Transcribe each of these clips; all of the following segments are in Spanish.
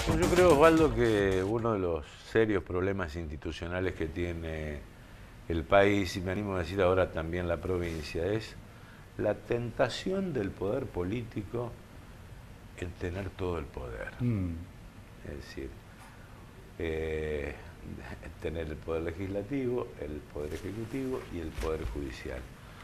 Bueno, yo creo, Osvaldo, que uno de los serios problemas institucionales que tiene el país, y me animo a decir ahora también la provincia, es la tentación del poder político en tener todo el poder. Es decir, eh, tener el poder legislativo, el poder ejecutivo y el poder judicial.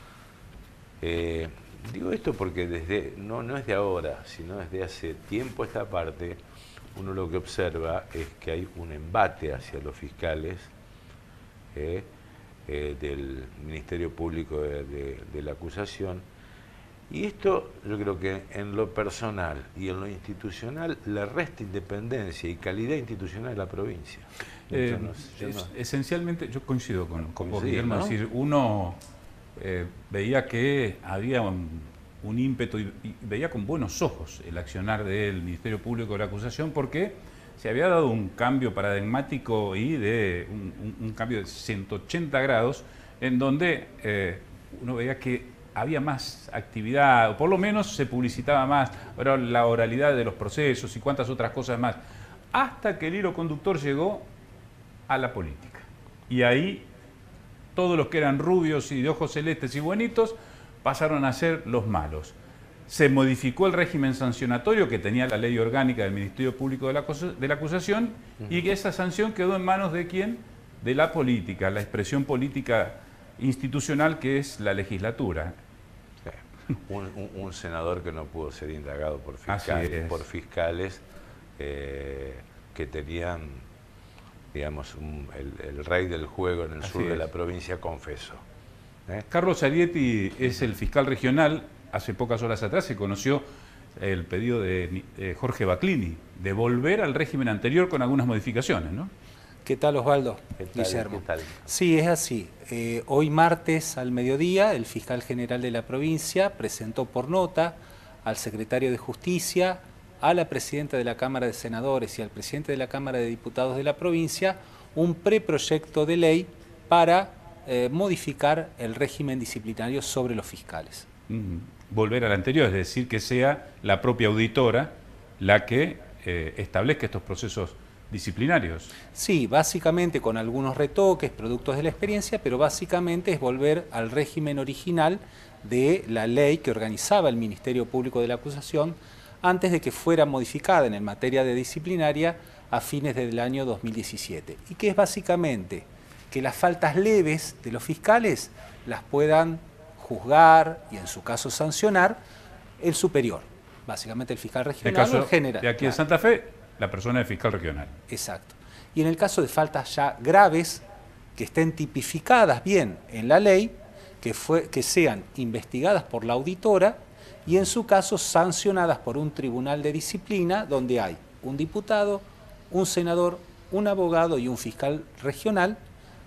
Digo esto porque no es de ahora, sino desde hace tiempo a esta parte, uno lo que observa es que hay un embate hacia los fiscales del Ministerio Público de la acusación, y esto yo creo que en lo personal y en lo institucional le resta independencia y calidad institucional a la provincia. Esencialmente, yo coincido con vos, Sí, Guillermo, ¿no? es decir, uno veía que había un ímpetu y veía con buenos ojos el accionar del Ministerio Público de la acusación, porque se había dado un cambio paradigmático y de un cambio de 180 grados en donde uno veía que había más actividad, o por lo menos se publicitaba más, pero la oralidad de los procesos y cuantas otras cosas más, hasta que el hilo conductor llegó a la política. Y ahí todos los que eran rubios y de ojos celestes y buenitos pasaron a ser los malos. Se modificó el régimen sancionatorio que tenía la ley orgánica del Ministerio Público de la Acusación, y que esa sanción quedó en manos de ¿quién? De la política, la expresión política institucional que es la legislatura. Sí. Un senador que no pudo ser indagado por fiscales que tenían, digamos, el rey del juego en el sur de la provincia, confeso. Carlos Arietti es el fiscal regional. Hace pocas horas atrás se conoció el pedido de Jorge Baclini de volver al régimen anterior con algunas modificaciones, ¿no? ¿Qué tal, Osvaldo? ¿Qué tal, Guillermo. ¿qué tal? Sí, es así. Hoy martes al mediodía, el fiscal general de la provincia presentó por nota al secretario de Justicia, a la presidenta de la Cámara de Senadores y al presidente de la Cámara de Diputados de la provincia un preproyecto de ley para modificar el régimen disciplinario sobre los fiscales. Volver al anterior, es decir, que sea la propia auditora la que establezca estos procesos disciplinarios. Sí, básicamente con algunos retoques, productos de la experiencia, pero básicamente es volver al régimen original de la ley que organizaba el Ministerio Público de la Acusación antes de que fuera modificada en materia de disciplinaria a fines del año 2017. Y que es básicamente que las faltas leves de los fiscales las puedan juzgar y en su caso sancionar el superior, básicamente el fiscal regional o el general. De aquí de Santa Fe, la persona del fiscal regional. Exacto. Y en el caso de faltas ya graves, que estén tipificadas bien en la ley, que sean investigadas por la auditora y en su caso sancionadas por un tribunal de disciplina donde hay un diputado, un senador, un abogado y un fiscal regional,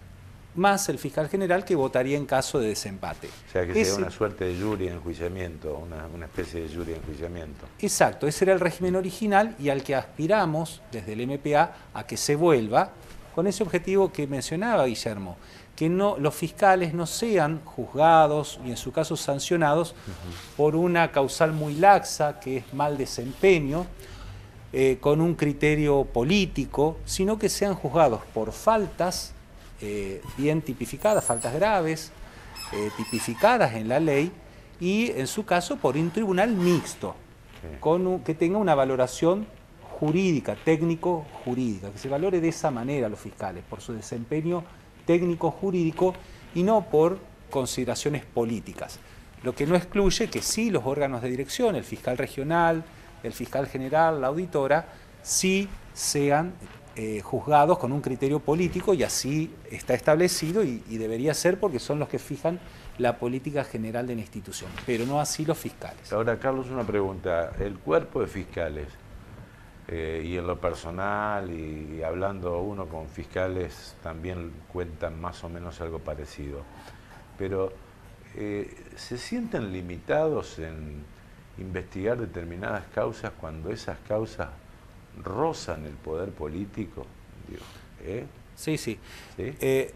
más el fiscal general que votaría en caso de desempate. O sea, que sea una suerte de jury de enjuiciamiento, una especie de jury de enjuiciamiento. Exacto, ese era el régimen original y al que aspiramos desde el MPA a que se vuelva con ese objetivo que mencionaba Guillermo, que los fiscales no sean juzgados y en su caso sancionados por una causal muy laxa, que es mal desempeño, con un criterio político, sino que sean juzgados por faltas bien tipificadas, faltas graves, tipificadas en la ley, y en su caso por un tribunal mixto, que tenga una valoración jurídica, técnico-jurídica, que se valore de esa manera a los fiscales, por su desempeño técnico-jurídico y no por consideraciones políticas. Lo que no excluye que sí los órganos de dirección, el fiscal regional, el fiscal general, la auditora, sí sean juzgados con un criterio político, y así está establecido y debería ser porque son los que fijan la política general de la institución, pero no así los fiscales. Ahora, Carlos, una pregunta. El cuerpo de fiscales, y en lo personal y hablando uno con fiscales, también cuentan más o menos algo parecido, pero ¿se sienten limitados en investigar determinadas causas cuando esas causas rozan el poder político? Sí. ¿Sí? De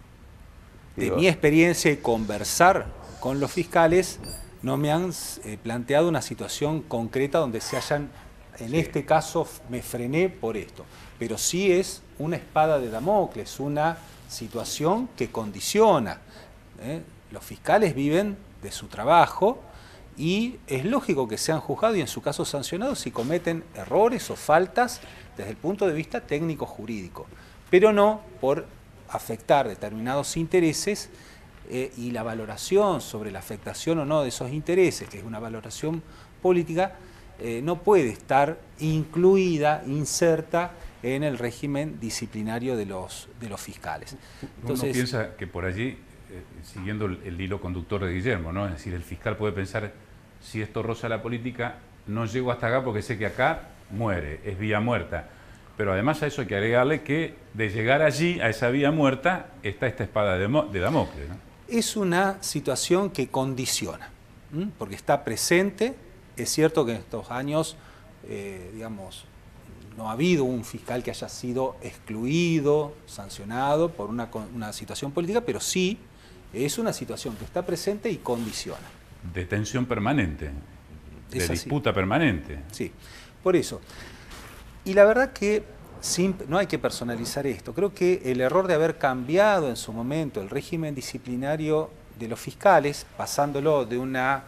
mi experiencia y conversar con los fiscales, no me han planteado una situación concreta donde se hayan en este caso me frené por esto. Pero sí es una espada de Damocles, una situación que condiciona. Los fiscales viven de su trabajo y es lógico que sean juzgados y en su caso sancionados si cometen errores o faltas desde el punto de vista técnico-jurídico, pero no por afectar determinados intereses y la valoración sobre la afectación o no de esos intereses, que es una valoración política, no puede estar incluida, inserta en el régimen disciplinario de los fiscales. Entonces, uno piensa que por allí, siguiendo el hilo conductor de Guillermo, ¿no? Es decir, el fiscal puede pensar, si esto roza la política, no llego hasta acá porque sé que acá muere, es vía muerta. Pero además a eso hay que agregarle que de llegar allí, a esa vía muerta, está esta espada de Damocles, ¿no? Es una situación que condiciona, porque está presente. Es cierto que en estos años, digamos, no ha habido un fiscal que haya sido excluido, sancionado por una situación política, pero sí es una situación que está presente y condiciona. De tensión permanente, de disputa permanente. Sí, por eso. Y la verdad que no hay que personalizar esto. Creo que el error de haber cambiado en su momento el régimen disciplinario de los fiscales, pasándolo de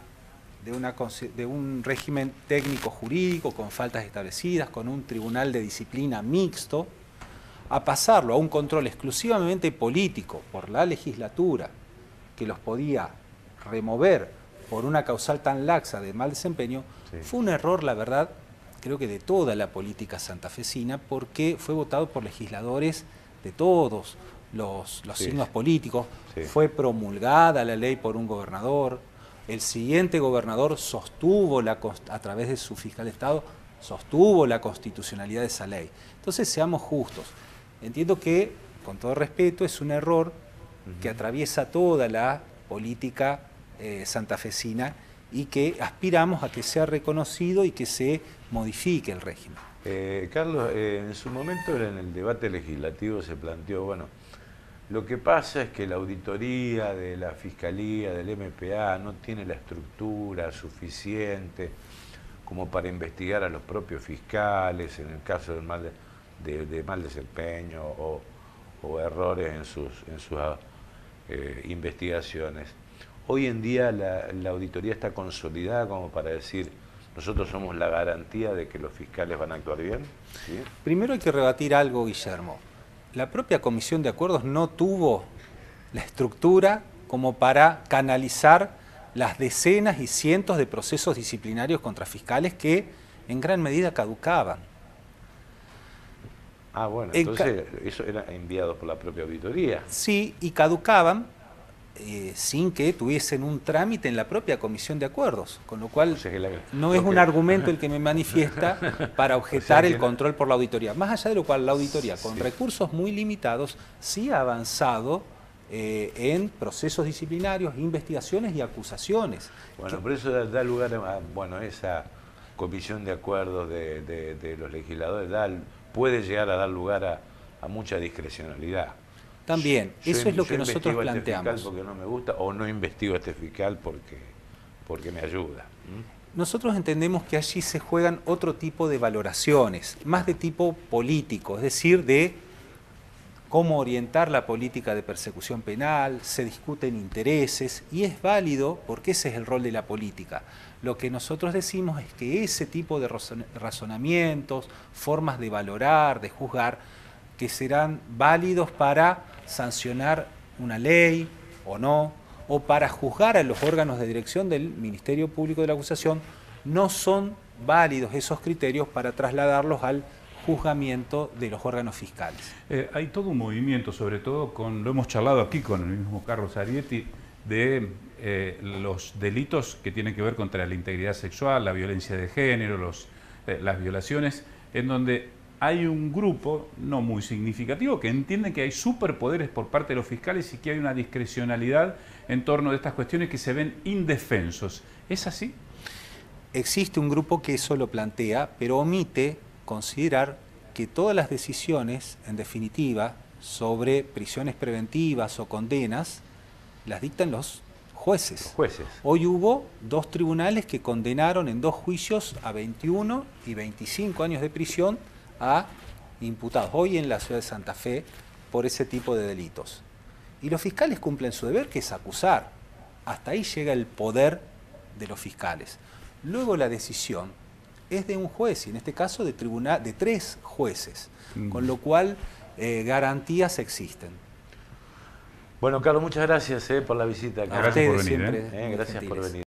un régimen técnico-jurídico con faltas establecidas, con un tribunal de disciplina mixto, a pasarlo a un control exclusivamente político por la legislatura, que los podía remover por una causal tan laxa de mal desempeño, sí, fue un error, la verdad, creo que de toda la política santafesina, porque fue votado por legisladores de todos los sí, signos políticos, sí, fue promulgada la ley por un gobernador. El siguiente gobernador sostuvo, a través de su fiscal de Estado, sostuvo la constitucionalidad de esa ley. Entonces, seamos justos. Entiendo que, con todo respeto, es un error que atraviesa toda la política santafesina y que aspiramos a que sea reconocido y que se modifique el régimen. Carlos, en su momento en el debate legislativo se planteó, bueno, lo que pasa es que la auditoría de la Fiscalía, del MPA, no tiene la estructura suficiente como para investigar a los propios fiscales en el caso del mal desempeño o errores en sus investigaciones. Hoy en día la auditoría está consolidada como para decir, nosotros somos la garantía de que los fiscales van a actuar bien. ¿Sí? Primero hay que rebatir algo, Guillermo. La propia Comisión de Acuerdos no tuvo la estructura como para canalizar las decenas y cientos de procesos disciplinarios contra fiscales que en gran medida caducaban. Ah, bueno, entonces eso era enviado por la propia auditoría. Sí, y caducaban sin que tuviesen un trámite en la propia Comisión de Acuerdos, con lo cual no es un argumento el que me manifiesta para objetar el control por la auditoría. Más allá de lo cual la auditoría, con recursos muy limitados, sí ha avanzado en procesos disciplinarios, investigaciones y acusaciones. Bueno, por eso da lugar a esa Comisión de Acuerdos de los legisladores puede llegar a dar lugar a mucha discrecionalidad. También, eso es lo que nosotros planteamos. Yo investigo a este fiscal porque no me gusta, o no investigo a este fiscal porque me ayuda. Nosotros entendemos que allí se juegan otro tipo de valoraciones, más de tipo político, es decir, de cómo orientar la política de persecución penal, se discuten intereses, y es válido porque ese es el rol de la política. Lo que nosotros decimos es que ese tipo de razonamientos, formas de valorar, de juzgar, que serán válidos para sancionar una ley o no, o para juzgar a los órganos de dirección del Ministerio Público de la Acusación, no son válidos esos criterios para trasladarlos al juzgamiento de los órganos fiscales. Hay todo un movimiento, sobre todo lo hemos charlado aquí con el mismo Carlos Arietti, de los delitos que tienen que ver contra la integridad sexual, la violencia de género, las violaciones, en donde hay un grupo no muy significativo que entiende que hay superpoderes por parte de los fiscales y que hay una discrecionalidad en torno de estas cuestiones que se ven indefensos. ¿Es así? Existe un grupo que eso lo plantea, pero omite considerar que todas las decisiones, en definitiva, sobre prisiones preventivas o condenas, las dictan los jueces. Los jueces. Hoy hubo 2 tribunales que condenaron en 2 juicios a 21 y 25 años de prisión a imputados, hoy en la ciudad de Santa Fe, por ese tipo de delitos. Y los fiscales cumplen su deber, que es acusar. Hasta ahí llega el poder de los fiscales. Luego la decisión es de un juez, y en este caso de 3 jueces, con lo cual garantías existen. Bueno, Carlos, muchas gracias por la visita. Gracias por venir. Siempre muy Gracias por gentiles. venir.